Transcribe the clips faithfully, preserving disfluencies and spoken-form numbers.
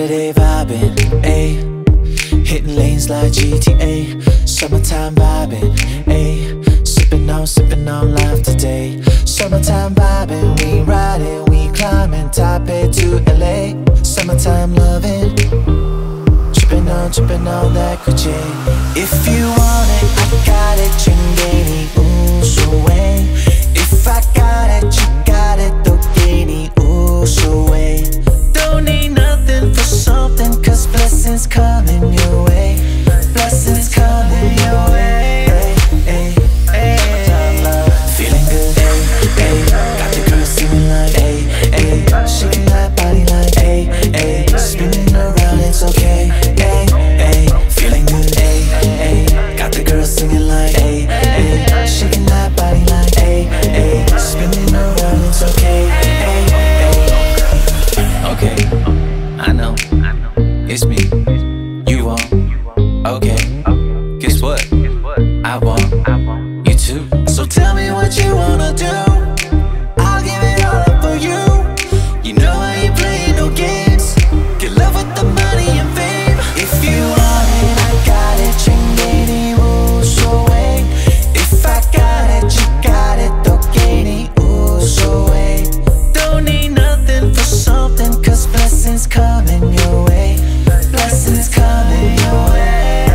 Saturday vibin, ayy. Hitting lanes like G T A. Summertime vibin, ayy. Sippin' on, sippin' on life today. Summertime vibin, we riding, we climbing Taipei to L A. Summertime loving, drippin' on, drippin' on that Gucci. If you want it, I got it, Chingeni, ooh, so way. If I got it, you got it, Dokeni, ooh, so way. Don't need nothing for something, cause blessings coming your way. Blessings coming your way. Ay, ay, ay. Feeling good, ay, ay. Got the girl singing like, ay, ay. Shaking that body like, ay, ay. Spinning around, it's okay, ay, ay. Feeling good, ay, ay. Got the girl singing like, ay, ay. Shaking that body like, ay, ay. Spinning around, it's okay, ay, ay. Okay, I know, it's me, you want, okay. Guess what? I want you too. So tell me what you wanna do. I'll give it all up for you. You know I ain't playing no games. Get love with the money and fame. If you want it, I got it. Chingeni, ooh, so way. If I got it, you got it. Dokeni, ooh, so way. Don't need nothing for something, cause blessings coming your way. Blessings coming your way.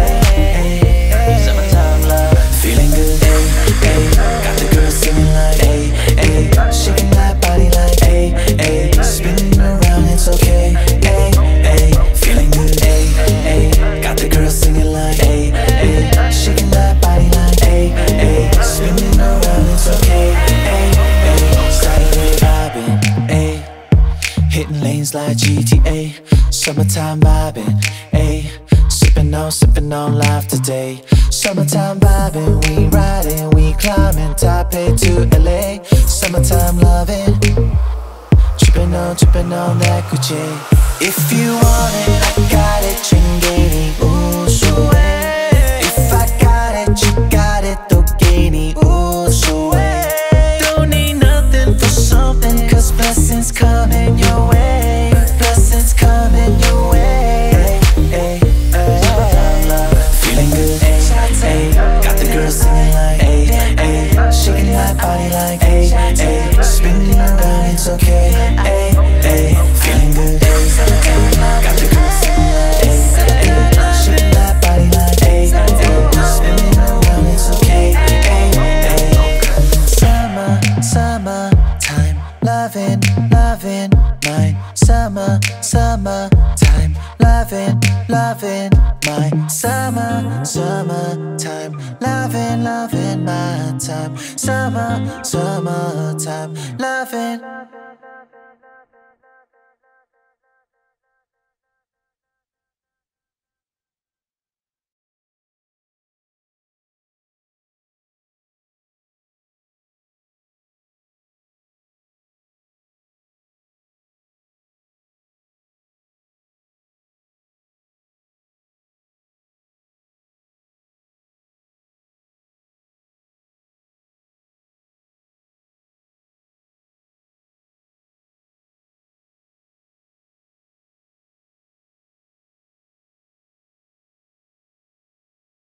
Summertime love, feeling good, ay, ay. Got the girl singing like, ay, ay. Shaking that body like, ay, ay. Spinning around, it's okay, ay, ay. Feeling good, ay, ay. Got the girl singing like, ay, ay. Shaking that body like, ay, ay. Spinning around, it's okay, ay, ay. Saturday vibin, ay. Hitting lanes like G T A. Summertime vibin, ayy. Sippin' on, sippin' on life today. Summertime vibin, we riding, we climbing Taipei to L A. Summertime loving, drippin' on, drippin' on that Gucci. If you want it, I got it, Chingeni, ooh, so way. If I got it, you got it, Dokeni, ooh, so way. Don't need nothing for something, cause blessings coming your way. Blessings coming your way. Ay, ay, ay. Feeling good, ay, ay. Got the girl singing like, ay, ay. Shaking that body like, ay, ay. Spinning around, it's okay, ay, ay. Feeling good, ay, ay. Got the girl singing like, ay, ay. Shaking that body like, ay, ay. Spinning around, it's okay, ay, ay. Summer, summertime, loving, loving mine. Summer, summertime, loving, loving my summer, summertime, loving, loving my time. Summer, summertime, loving.